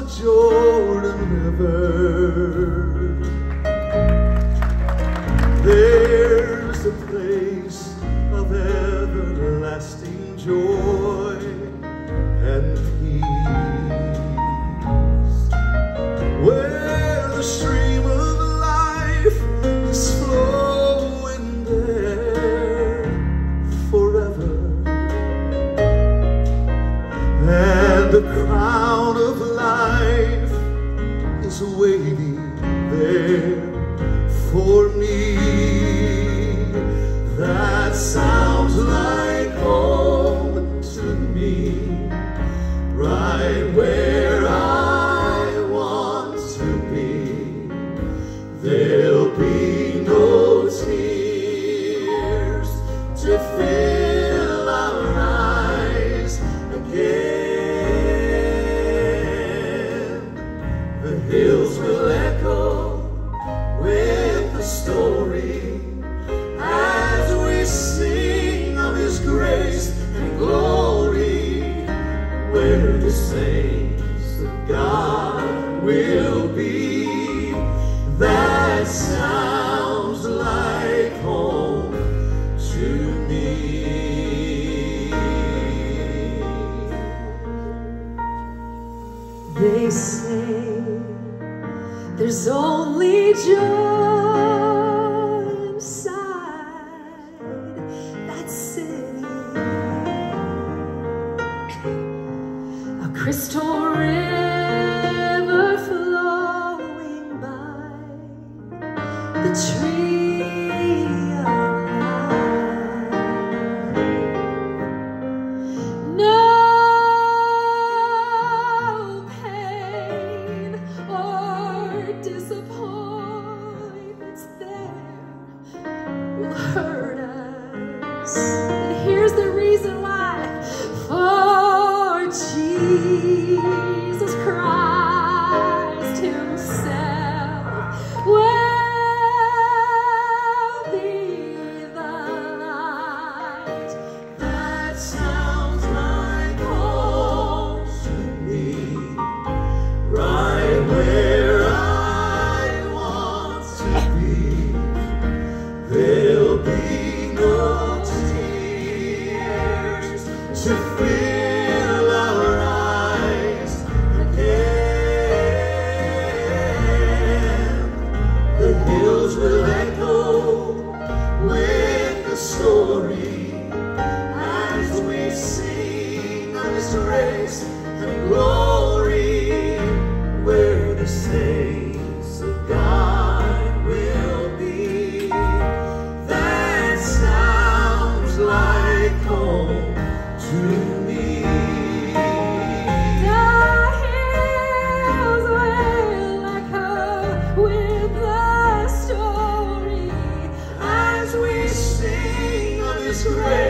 the Jordan River. There's a place of everlasting joy and peace, where the stream of life is flowing there forever, and the crown of life is waiting there for me. That sounds like home to me, right where I want to be. There'll be no tears to fill our eyes again. The hills will echo with the story as we sing of His grace and glory, where the saints of God will be. That sounds like home to me. They say there's only joy inside that city, a crystal river flowing by the tree of life. No pain or disappointments there will hurt us. And here's the reason why: for Jesus Christ Himself will be the light. That sounds like home to me, right where I want to be. There'll be no tears to fill our eyes again. The hills will echo with the story as we sing of His grace and glory, where the saints of God will be. That sounds like home to me. The hills will echo with the story As we sing of His grace